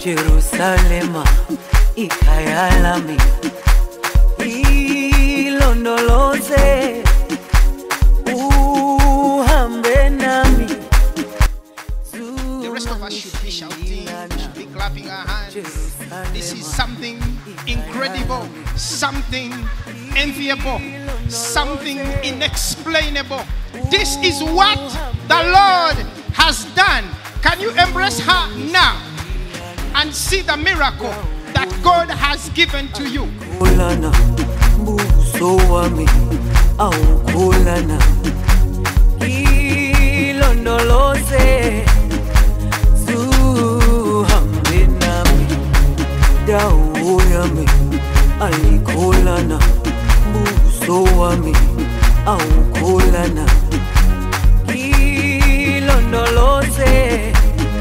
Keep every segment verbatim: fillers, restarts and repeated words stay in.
Jerusalema ikhaya lami, ilondoloze uhambe nami. The rest of us should be shouting, should be clapping our hands. This is something incredible, something enviable, something inexplainable. This is what the Lord has done. Can you embrace her now and see the miracle that God has given to you? Kulana buso wami au kulana ilondoloze zuhambe nami, dawo yami alikulana buso wami au kulana ilondoloze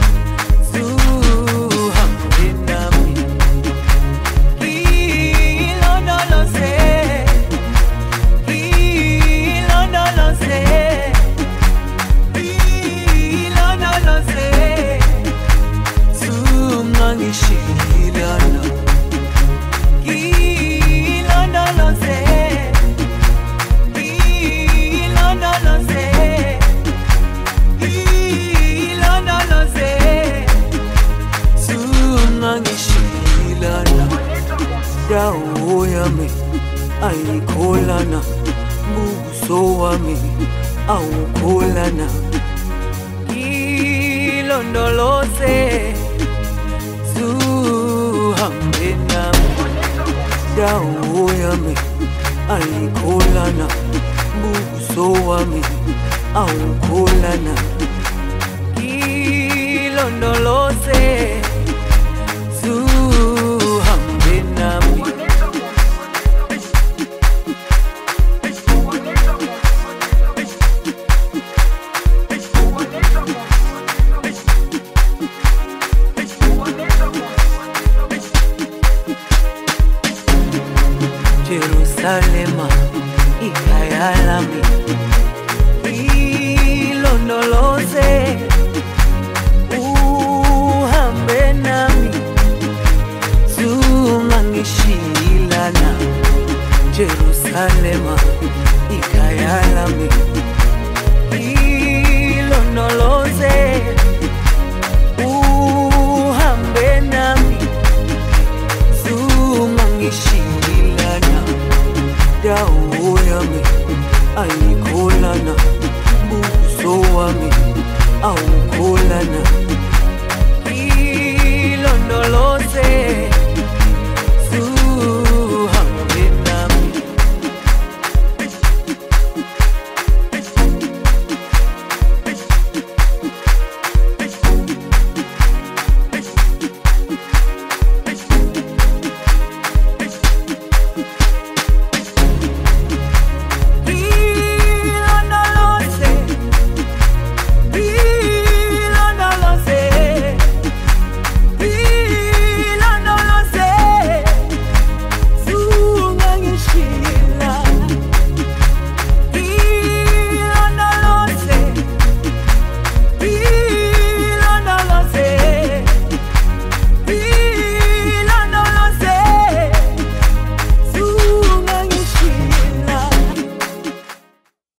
dawo yami ayikholana, buso wami awukholana, ilondoloze zuhambe nami, dawo yami ayikholana, buso wami awukholana, ilondoloze zuhambe nami. Jerusalema ikhaya lami, ilondoloze uhambe nami, zungangishilana. Jerusalema ikhaya lami, ilondoloze uhambe nami, zungangishilana. Dawo yami ayikholana, buso wami awu